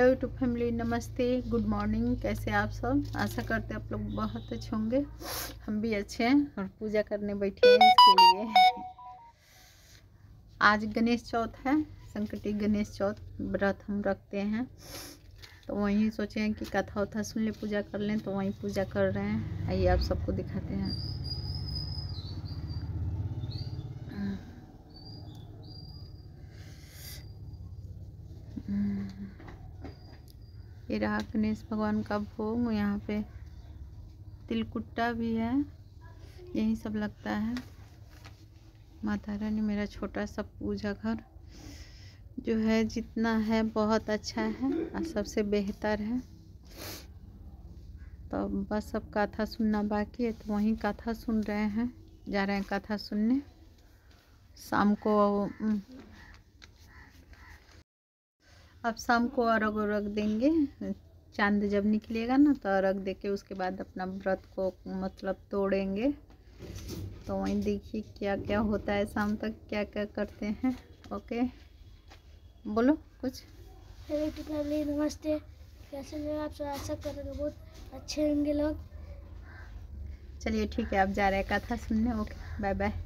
YouTube family, नमस्ते, good morning. कैसे आप सब? आशा करते हैं आप लोग बहुत अच्छे होंगे। हम भी अच्छे हैं और पूजा करने बैठे हैं इसके लिए। आज गणेश चौथ है, संकटी गणेश चौथ व्रत हम रखते हैं, तो वहीं सोचे हैं कि कथा उथा सुन ले, पूजा कर लें, तो वहीं पूजा कर रहे हैं। आइए आप सबको दिखाते हैं। ये रहा गणेश भगवान का भोग। यहाँ पे तिलकुट्टा भी है, यही सब लगता है। माता रानी मेरा छोटा सा पूजा घर जो है, जितना है बहुत अच्छा है और सबसे बेहतर है। तो बस अब कथा सुनना बाकी है, तो वहीं कथा सुन रहे हैं, जा रहे हैं कथा सुनने। शाम को अब शाम को अर्घ उर्घ देंगे। चांद जब निकलेगा ना, तो अर्घ दे के उसके बाद अपना व्रत को मतलब तोड़ेंगे। तो वहीं देखिए क्या क्या होता है, शाम तक क्या क्या करते हैं। ओके, बोलो कुछ। हेलो फैमिली, नमस्ते। कैसे हैं आप सब? आशा कर रहे हैं बहुत अच्छे होंगे लोग। चलिए ठीक है, आप जा रहे हैं कथा सुनने। Okay, bye bye.